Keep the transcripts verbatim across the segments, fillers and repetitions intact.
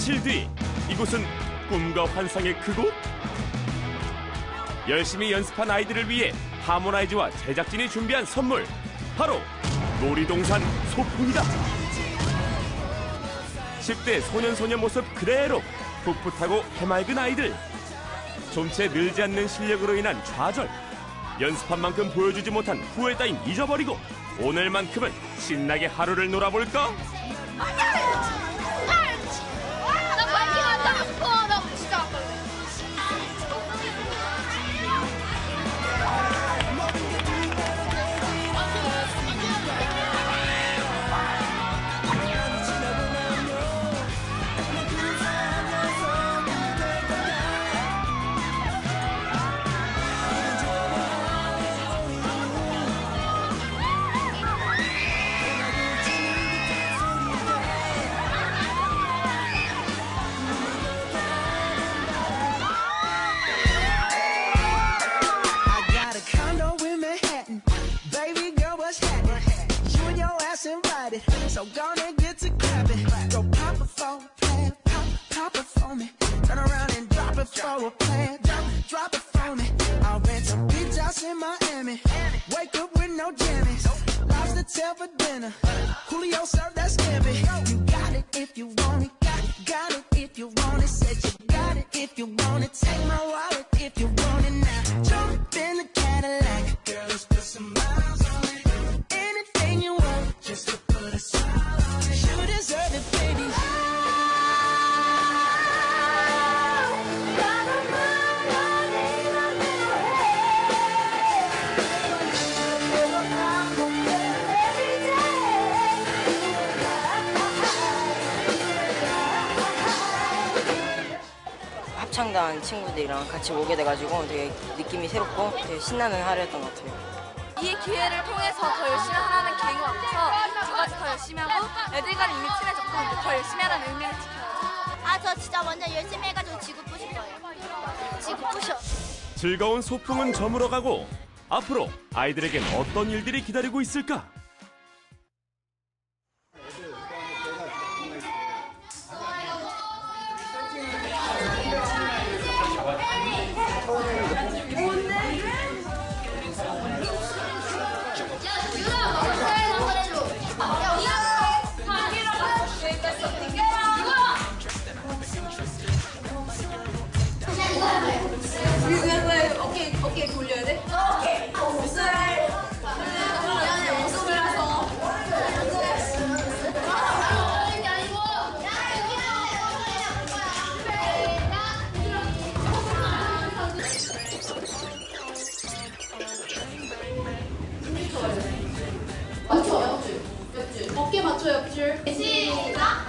며칠 뒤 이곳은 꿈과 환상의 그곳? 열심히 연습한 아이들을 위해 하모나이즈와 제작진이 준비한 선물, 바로 놀이동산 소풍이다. 십 대 소년소녀 모습 그대로 풋풋하고 해맑은 아이들. 좀채 늘지 않는 실력으로 인한 좌절. 연습한 만큼 보여주지 못한 후회 따윈 잊어버리고 오늘만큼은 신나게 하루를 놀아볼까? So gonna get to clapping. Go pop it for a plan, pop, pop it for me. Turn around and drop it for a plan, drop, drop it for me. I'll rent some beach house in Miami. Wake up with no jammies. Lobster tail for dinner. Julio served that scampi. You got it if you want it. Got, got it if you want it. Said you got it if you want it. Take my wallet if you want it now. Jump in the Cadillac. Girl, let's put some miles on it. Anything you want, just to put a smile on it. You deserve it, baby. 합창단 친구들이랑 같이 오게 돼가지고 되게 느낌이 새롭고 되게 신나는 하루였던 것 같아요. 이 기회를 통해서 더 열심히 하라는 계기가 와서 두 가지 더 열심히 하고 애들과 이미 친해졌고 더 열심히 하라는 의미를 지켜요. 아, 저 진짜 완전 열심히 해가지고 지구 부실 거예요. 지구 부셔. 즐거운 소풍은 저물어가고 앞으로 아이들에겐 어떤 일들이 기다리고 있을까? 어깨, 어깨 돌려야 돼? 어깨! 무슨 모습을 해서 맞춰, 옆줄. 옆줄. 어깨 맞춰, 옆줄. 시작!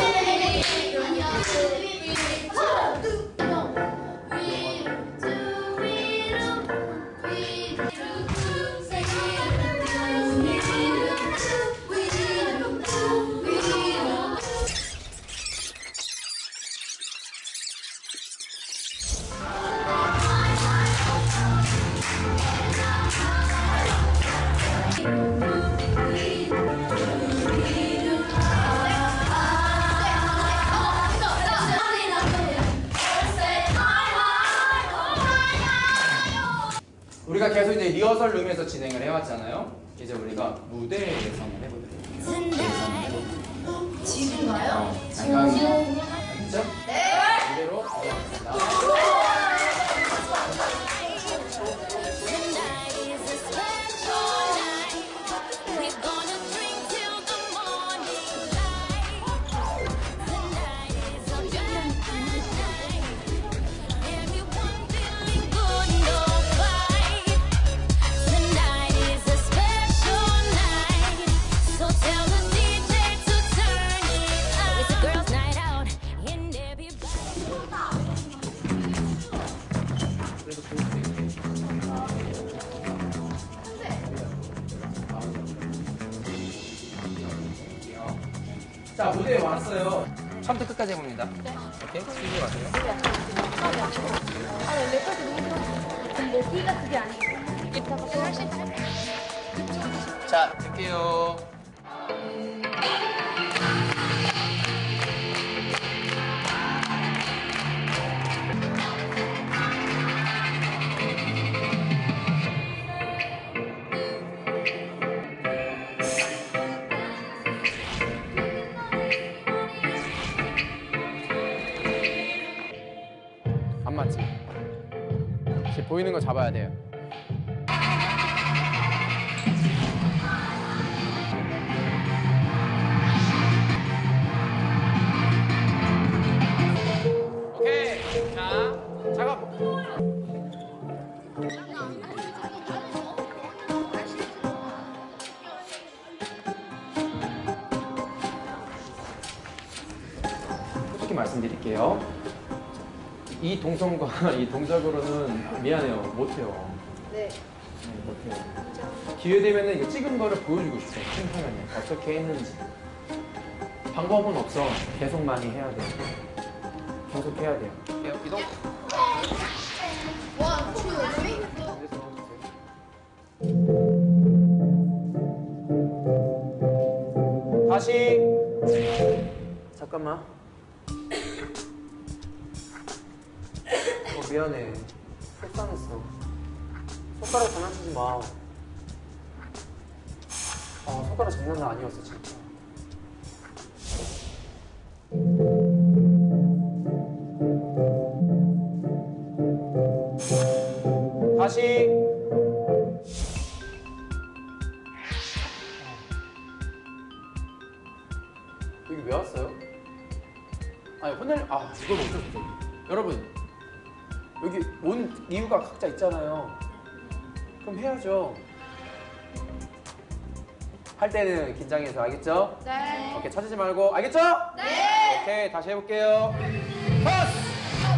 우리가 계속 이제 리허설 룸에서 진행을 해왔잖아요. 이제 우리가 무대에서 한번 해보도록 해요. 무대에서 한번 해볼게요. 지금가요? 어, 잠깐. 알겠죠? 네! 무대로 가보겠습니다. 자, 무대에 왔어요. 처음부터 끝까지 해봅니다. 네. 오케이, 스피드 가세요. 아, 랩까지 너무 힘들었어. 근데 D가 그게 아니고 이따가 할수 있어요? 자, 들게요. 보이는 거 잡아야 돼요. 오케이. 자, 작업. 솔직히 말씀드릴게요. 이 동선과 이 동작으로는 미안해요. 못해요. 네. 네, 못해요. 기회 되면은 이거 찍은 거를 보여주고 싶어요. 심사위원님 어떻게 했는지. 방법은 없어. 계속 많이 해야 돼요. 계속 해야 돼요. 이동. 원, 투, 쓰리. 다시. 잠깐만. 어, 미안해. 속상했어. 손가락 장난치지 마. 어, 손가락 장난은 아니었어, 진짜. 다시. 여기 왜 왔어요? 아니, 혼낼, 아, 이건 어쩔 수 없어. 여러분, 여기 온 이유가 각자 있잖아요. 그럼 해야죠. 할 때는 긴장해서, 알겠죠? 네. 오케이, 찾지 말고, 알겠죠? 네. 오케이, 다시 해볼게요. 퍼스!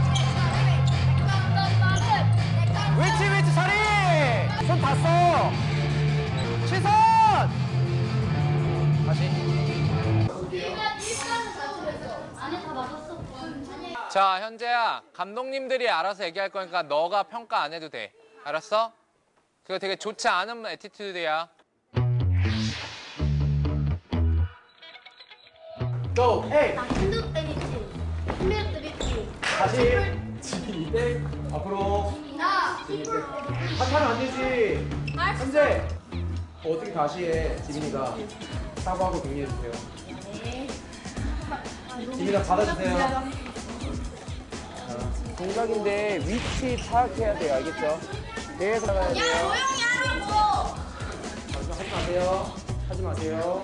위치, 위치, 자리! 손 다 써! 시선! 다시. 자, 현재야, 감독님들이 알아서 얘기할 거니까 너가 평가 안 해도 돼. 알았어? 그거 되게 좋지 않은 애티튜드야. 고! 에이! 나 힘들 때리지. 힘들 때리지. 다시. 이때 앞으로. 나 이때. 하면 안 되지. 현재. 어떻게 다시 해, 지민이가. 사과하고 격려해주세요. 지민아, 받아주세요. 동작인데 위치 파악해야 돼요, 알겠죠? 계속 나가야 돼요. 조용히 하라고. 하지 마세요. 하지 마세요.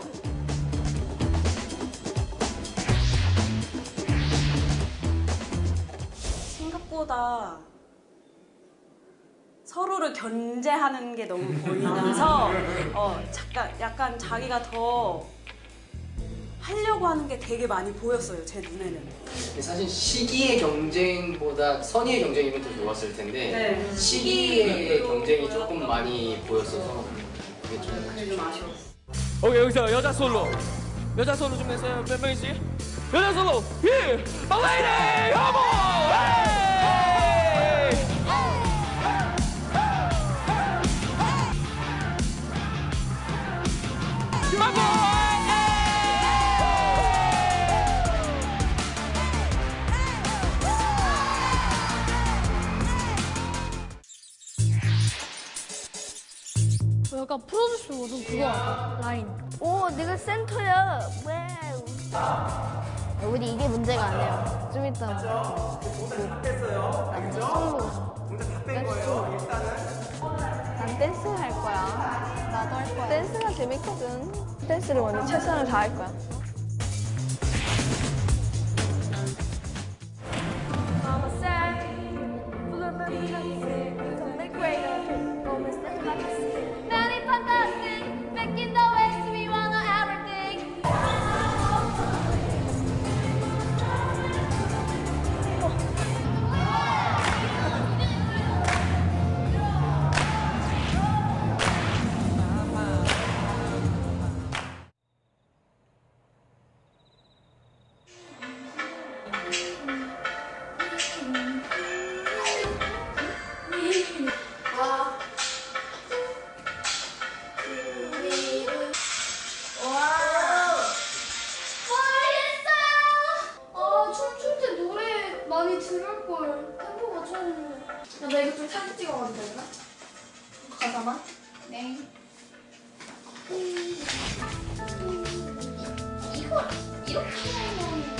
생각보다 서로를 견제하는 게 너무 보이면서 어, 잠깐, 약간 자기가 더 하려고 하는 게 되게 많이 보였어요, 제 눈에는. 사실 시기의 경쟁보다 선의의 경쟁이면 더 좋았을 텐데 네. 시기의 경쟁이 조금 많이 보였어서 그게 좀 그게 좀 아쉬웠어. 오케이, 여기서 여자 솔로. 여자 솔로 좀 냈어요. 몇 명이지? 여자 솔로. 예! 막라이네! 여보! 에이! 마고! 약간 프로듀스 모든 그거 같아. 라인. 오, 내가 센터야. 와우. 우리 이게 문제가 아니에요. 좀 이따. 남자 솔로. 난 댄스 할 거야. 나도 할 거야. 댄스가 재밌거든. 댄스를 오늘 최선을 다할 거야. 야, 나 이거 좀 사진 찍어가도 되나? 가사만? 네. 이거 이렇게 하면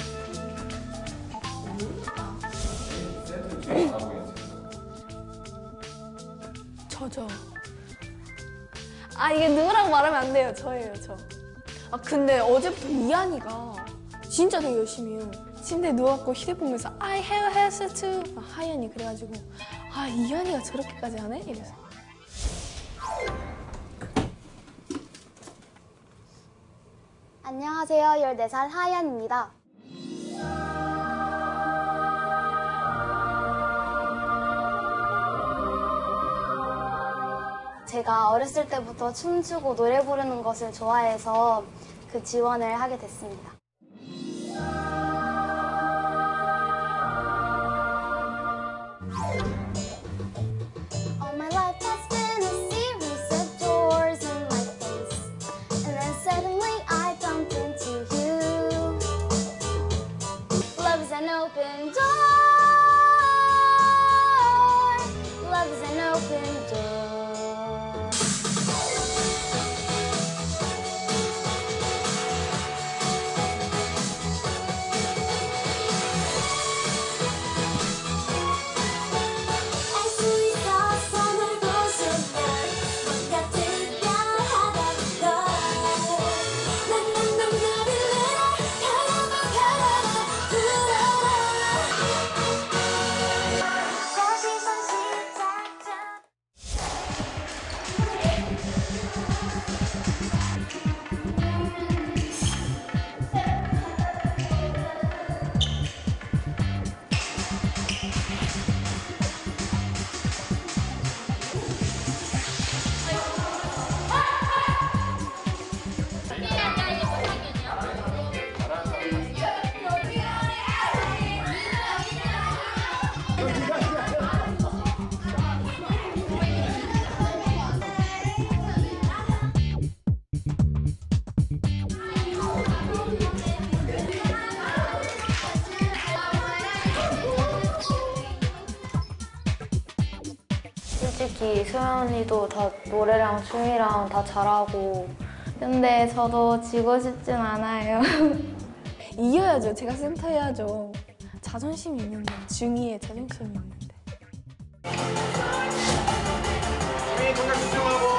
아 이게 누구라고 말하면 안 돼요. 저예요, 저. 아 근데 어제부터 이한이가 진짜 되게 열심히 해요. 침대에 누워갖고 휴대폰 보면서 I have a hairstyle too. 아, 하연이 그래가지고 아 이한이가 저렇게까지 하네? 이래서. 안녕하세요. 열네 살 하연입니다. 제가 어렸을 때부터 춤추고 노래 부르는 것을 좋아해서 그 지원을 하게 됐습니다. All my life has been a series of doors in my face, and then suddenly I bumped into you. Love is an open door. Love is an open door. 솔직히 소연이도 다 노래랑 춤이랑 다 잘하고 근데 저도 지고 싶진 않아요. 이겨야죠. 제가 센터 해야죠. 자존심이 있는데 중이에 자존심이 있는데. 우리 동작 집중하고.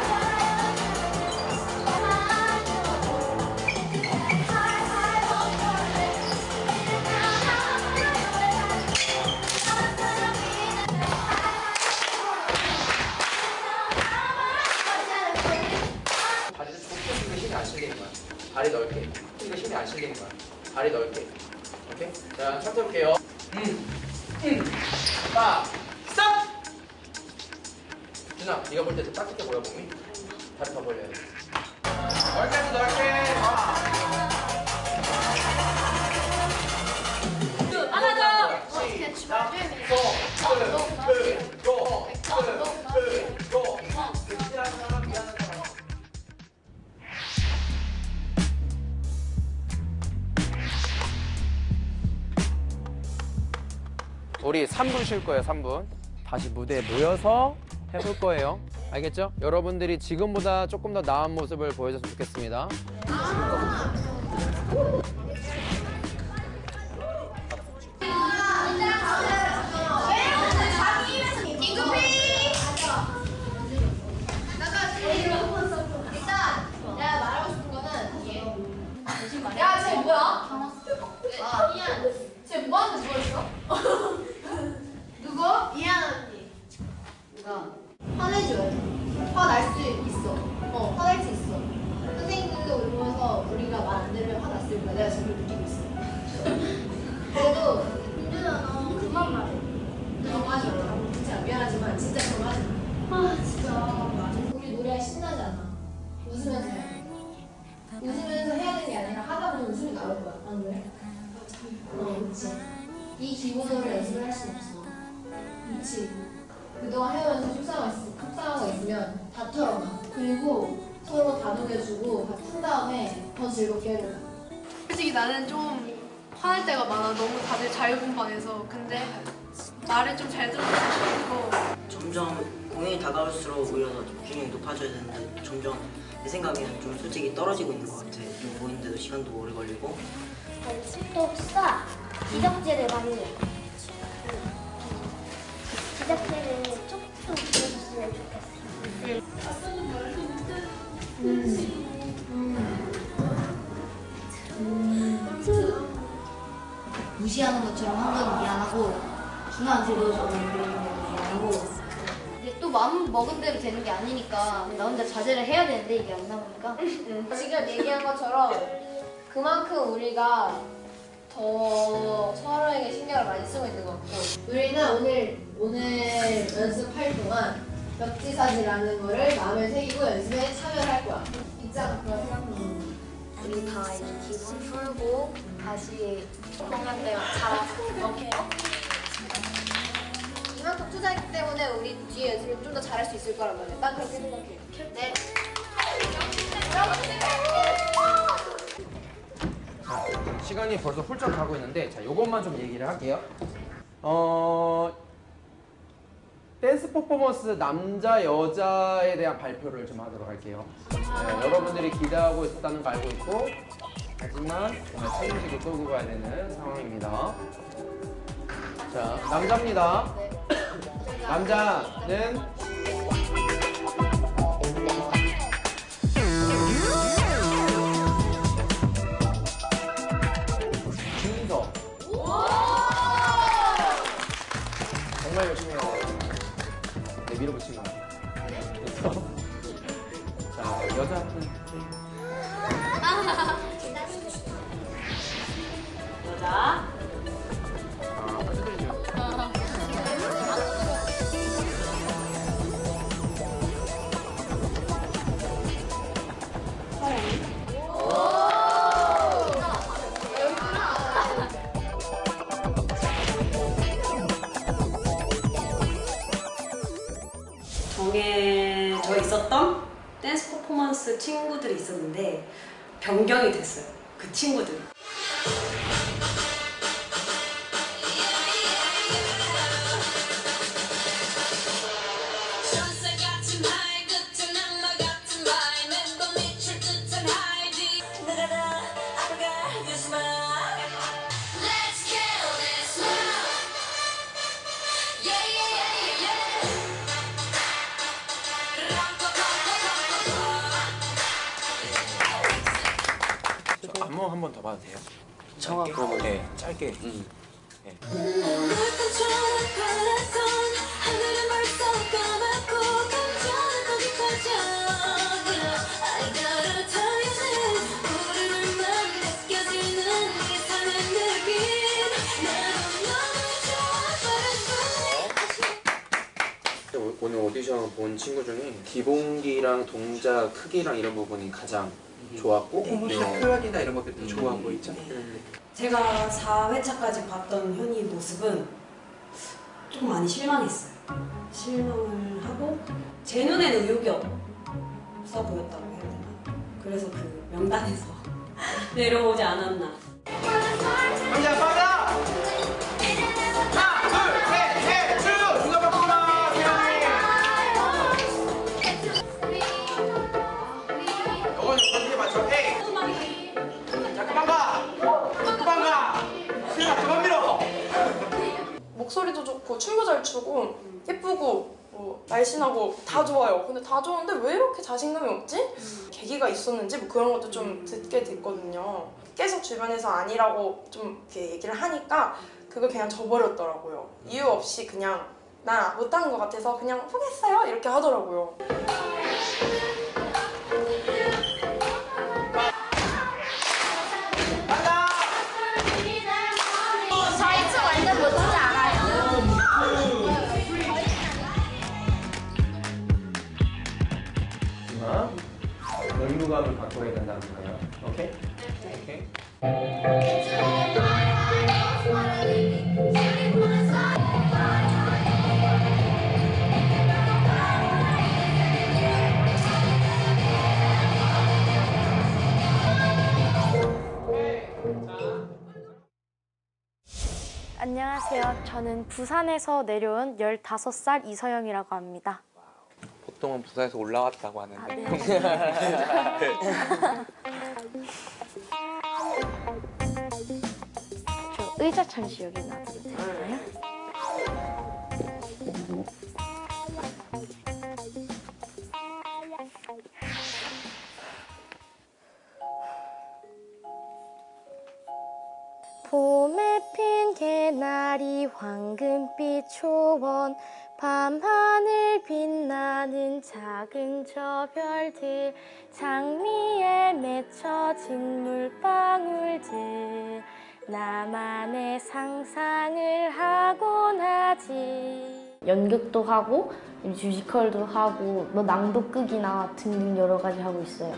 다리 넓게. 이거 힘이 안 실리는 거야. 다리 넓게. 오케이? 자, 첫 해볼게요. 음. 음. 빠. 스탑! 준아, 네가 볼 때 더 따뜻해 보여, 몸이? 다리 더 벌려야 돼. 넓게 더 넓게. 하나 더! 시작. 고! 고! 고! 고! 고! 우리 삼 분 쉴 거예요, 삼 분. 다시 무대에 모여서 해볼 거예요. 알겠죠? 여러분들이 지금보다 조금 더 나은 모습을 보여줬으면 좋겠습니다. 야, 쟤 뭐야? 아, 쟤 뭐하는데 누워있어? 누구? 이한 언니. 누가? 화내줘야 돼. 화날 수 있어. 어, 화날 수 있어. 선생님들도 우리 보면서 우리가 말 안 들으면 화났을 거야. 내가 지금 느끼고 있어. 그래도 민준아 너 그만 말해. 너무 하지 마. 진짜 미안하지만 진짜 그만 하지 마. 아 진짜. 우리 노래 신나잖아. 웃으면서 해. 웃으면서 해야 되는 게 아니라 하다 보면 웃음이 나올 거야. 안 그래? 어, 그치. 이 기본어를 연습을 할 수는 없어. 그치. 그동안 해오면서 속상하고, 있, 속상하고 있으면 다 털어놔. 그리고 서로 다독여주고 다 푼 다음에 더 즐겁게 해보자. 솔직히 나는 좀 화날 때가 많아. 너무 다들 자유분방해서. 근데 말을 좀 잘 들어주고 싶고. 점점 공연이 다가올수록 오히려 더 집중력이 높아져야 되는데 점점 내 생각에는 좀 솔직히 떨어지고 있는 것 같아. 좀 보이는데도 시간도 오래 걸리고. 집독사 기적제를 많이 해. 기적제를 조금 들어줬으면 좋겠어. 무시하는 것처럼 한 건 미안하고 중요한 제도처럼 미안하고 이제 또 마음 먹은 대로 되는 게 아니니까 나 혼자 자제를 해야 되는데 이게 안 나오니까 지금 얘기한 것처럼 그만큼 우리가 더 서로에게 신경을 많이 쓰고 있는 것 같고 우리는 오늘 오늘 연습할 동안 벽지사지라는 거를 마음에 새기고 연습에 참여를 할 거야. 있잖아 그런 생각도. 우리 다 이제 기분 풀고 다시 공연 때 잘하고 오케이. 이만큼 투자했기 때문에 우리 뒤에 연습을 좀 더 잘할 수 있을 거란 말이야. 난 그렇게 생각해. 네. 자, 시간이 벌써 훌쩍 가고 있는데 자, 요것만 좀 얘기를 할게요. 어, 댄스 퍼포먼스 남자, 여자에 대한 발표를 좀 하도록 할게요. 네, 여러분들이 기대하고 있었다는 거 알고 있고 하지만 정말 책임지게 끌고 가야 되는 상황입니다. 자, 남자입니다. 남자는 준서. 정말 열심히 해야 돼요. 네, 밀어붙이면. 그래서 자, 여자는 여자. 정해져 있었던 댄스 퍼포먼스 친구들이 있었는데 변경이 됐어요. 그 친구들. 안무 한 번 더 봐도 돼요? 정확 짧게? 네, 짧게. 음. 네. 오늘 오디션 본 친구 중에 기본기랑 동작 크기랑 이런 부분이 가장 좋았고 네. 표현이나 이런 것들도 음. 좋아한 거 있죠? 음. 제가 사 회차까지 봤던 현이의 모습은 좀 많이 실망했어요. 실망을 하고 제 눈에는 의욕이 없어 보였다고 해야 되나? 그래서 그 명단에서 내려오지 않았나. 혼자 빨라! 하나, 둘, 셋, 넷, 쭉! 누가 바꾸나! 이건 어떻게 맞춰? 에이! 자, 그만 가! 그만 가! 수연아, 그만 밀어! 목소리도 좋고 춤도 잘 추고 예쁘고 뭐 날씬하고 다 좋아요. 근데 다 좋은데 왜 이렇게 자신감이 없지? 음. 계기가 있었는지 뭐 그런 것도 좀 듣게 됐거든요. 계속 주변에서 아니라고 좀 이렇게 얘기를 하니까 그걸 그냥 져버렸더라고요. 이유 없이 그냥 나 못하는 것 같아서 그냥 포기했어요 이렇게 하더라고요. 저희 춤 완전 멋지지 않아요? 의무감을 바꿔야 된다는 거예요. 오케이? 오케이. 안녕하세요. 저는 부산에서 내려온 열다섯 살 이서영이라고 합니다. 보통은 부산에서 올라왔다고 하는데. 아, 네. 저 의자 잠시 여기 놔둬도 되나요? 봄에 핀 개나리 황금빛 초원 밤하늘 빛나는 작은 저 별들 장미에 맺혀진 물방울들 나만의 상상을 하곤 하지. 연극도 하고 뮤지컬도 하고 뭐 낭독극이나 등등 여러 가지 하고 있어요.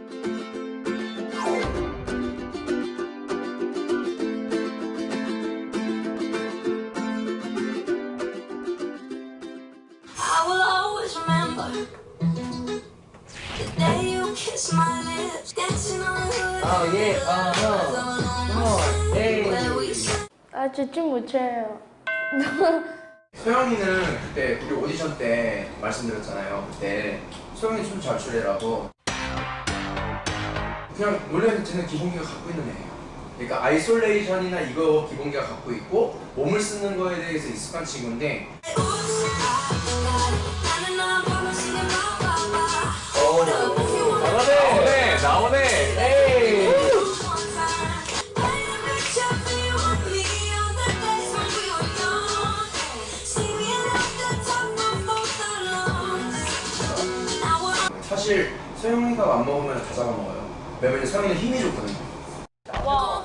I will always remember the day you kissed my lips, dancing on the hood. 아 예, 아 너, 너, 에이. 아, 저 춤 못 춰요. 소영이는 그때 우리 오디션 때 말씀드렸잖아요. 그때 소영이 춤 잘 추래라고. 그냥 원래는 쟤는 기본기가 갖고 있는 애예요. 그러니까 아이솔레이션이나 이거 기본기가 갖고 있고 몸을 쓰는 거에 대해서 익숙한 친구인데. 오, 나오네, 나오네. 에이. 사실 소영이가 안 먹으면 다 잡아먹어요. 왜냐면 소영이는 힘이 좋거든요. 와.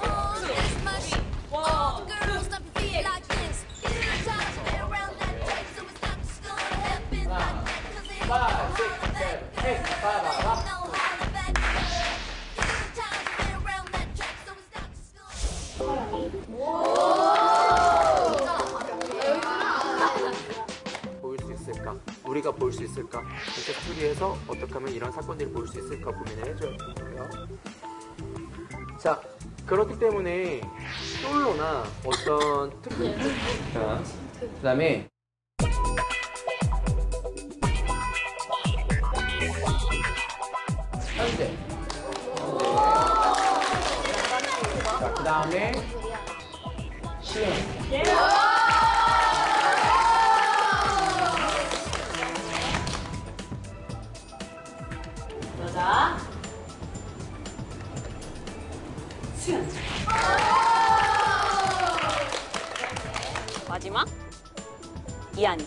보일 수 있을까? 우리가 볼 수 있을까? 이렇게 스토리에서 어떻게 하면 이런 사건들이 볼 수 있을까 고민을 해줘야 돼요. 자, 그렇기 때문에 솔로나 어떤 특별 자, 그 다음에 현재 자, 그 다음에 시행 여자 수연 마지막 이한이.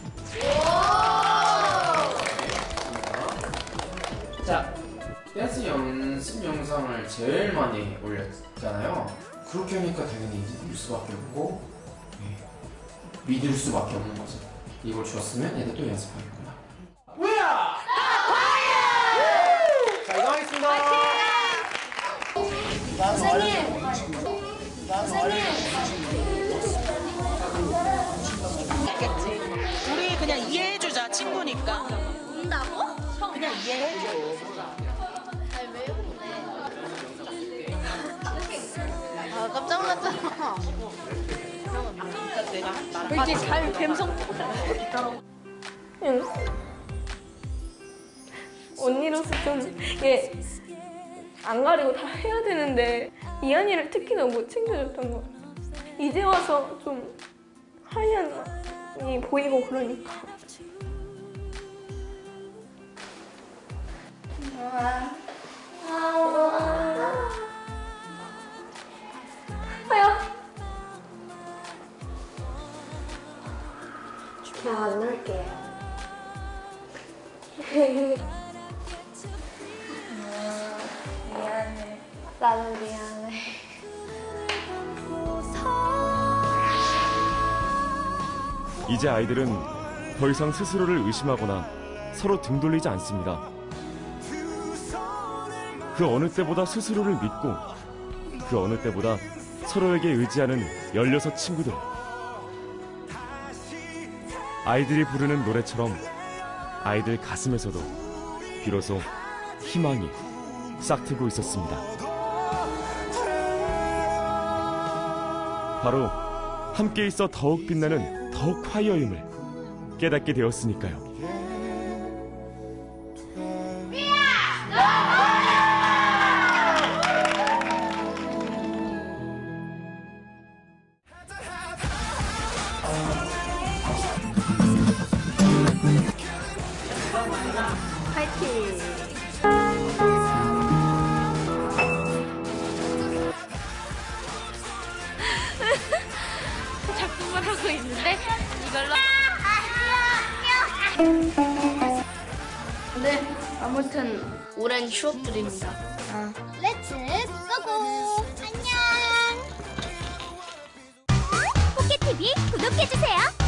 자, 댄스 연습 영상을 제일 많이 올렸잖아요. 그렇게 하니까 당연히 이제 믿을 수밖에 없고 네, 믿을 수밖에 없는 거죠. 이걸 주었으면 얘들 또 연습하겠구나. 뭐야? 자, 이동하겠습니다. 선생님. 선생님. 알겠지. 우리 그냥 이해해주자, 친구니까. 운다고? 그냥 이해해줘. 아니 왜 그래? 아 깜짝 놀랐잖아. 내가 왜 이렇게 잘 감성 응. 언니로서 좀 이게 안 가리고 다 해야 되는데 이한이를 특히나 못 챙겨줬던 것 같아. 이제 와서 좀 하이안이 보이고 그러니까. 아야. 그냥 안 놀게요. 미안해. 나도 미안해. 이제 아이들은 더 이상 스스로를 의심하거나 서로 등 돌리지 않습니다. 그 어느 때보다 스스로를 믿고 그 어느 때보다 서로에게 의지하는 열여섯 친구들. 아이들이 부르는 노래처럼 아이들 가슴에서도 비로소 희망이 싹트고 있었습니다. 바로 함께 있어 더욱 빛나는 더 콰이어임을 깨닫게 되었으니까요. 같은 오랜 추억들입니다. 렛츠 고고! 안녕! 포켓티비 구독해주세요!